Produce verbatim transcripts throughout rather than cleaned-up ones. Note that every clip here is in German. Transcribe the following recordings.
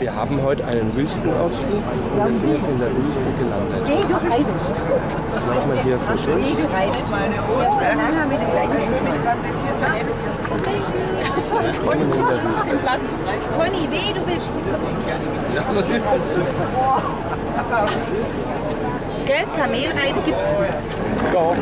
Wir haben heute einen Wüstenausflug und wir sind jetzt in der Wüste gelandet. Was macht man hier so schön? Dann haben wir den gleichen. Jetzt sind wir in der Wüste. Conny, weh, du willst. Gell, Kamelreiten gibt's nicht. Doch.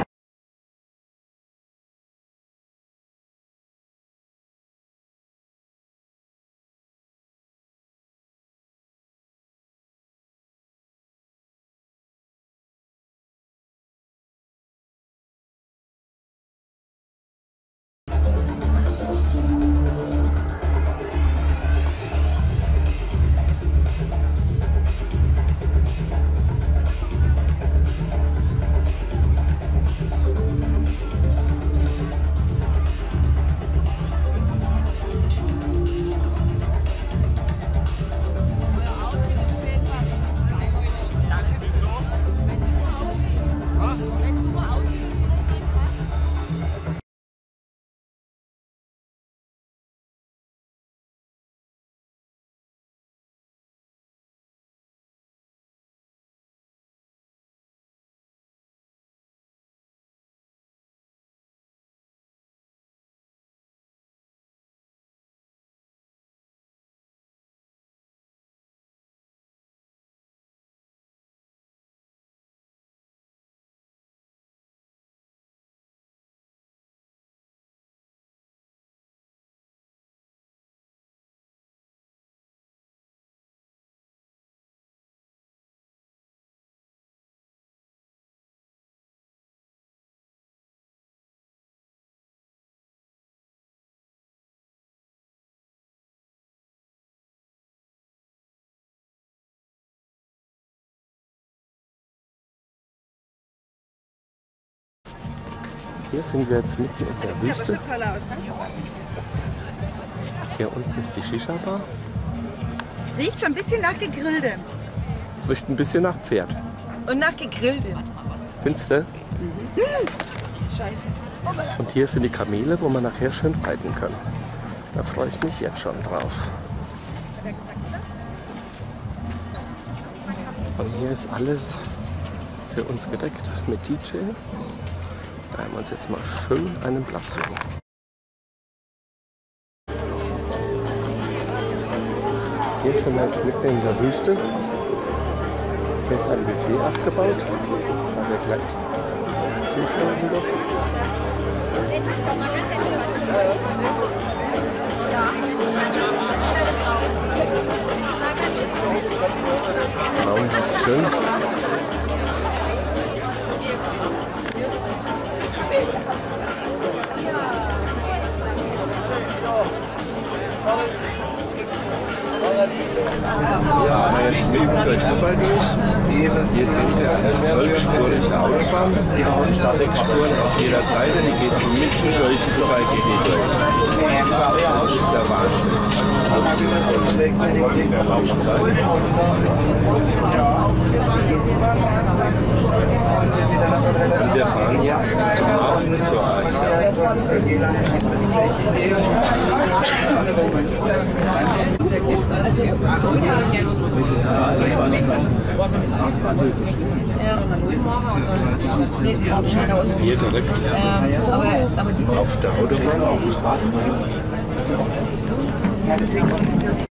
Hier sind wir jetzt mitten in der Wüste. Hier unten ist die Shisha-Bar. Es riecht schon ein bisschen nach Gegrilltem. Es riecht ein bisschen nach Pferd. Und nach Gegrilltem. Findest du? Mhm. Scheiße. Und hier sind die Kamele, wo man nachher schön reiten kann. Da freue ich mich jetzt schon drauf. Und hier ist alles für uns gedeckt mit D J. Da werden wir uns jetzt mal schön einen Platz suchen. Hier sind wir jetzt mitten in der Wüste. Hier ist ein Buffet aufgebaut, da wir gleich zuschauen dürfen. Traumhaft schön. Ja, aber jetzt mitten durch Dubai durch. Hier sind wir eine zwölfspurige Autobahn, sechs Spuren auf jeder Seite, die geht mitten durch Dubai geht die durch. Das ist der Wahnsinn. Und wir fahren jetzt zum Hafen zur Aisha. Hier direkt auf der Autobahn, auf der Straße.